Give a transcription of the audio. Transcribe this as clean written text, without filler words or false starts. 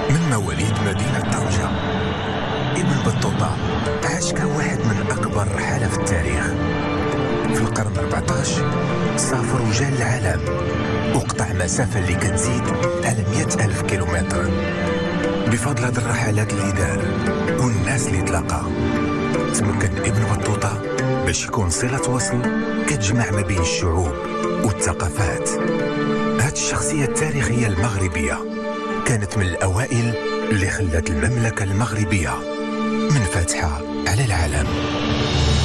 من مواليد مدينة طنجة. ابن بطوطة عاش كواحد من أكبر الرحالة في التاريخ. في القرن 14 سافر وجا للعالم وقطع مسافة اللي كتزيد على 100,000 كيلومتر. بفضل هاد الرحلات اللي دار والناس اللي تلاقى، تمكن ابن بطوطة باش يكون صلة وصل كتجمع ما بين الشعوب والثقافات. هاد الشخصية التاريخية المغربية كانت من الأوائل اللي خلت المملكة المغربية منفتحة على العالم.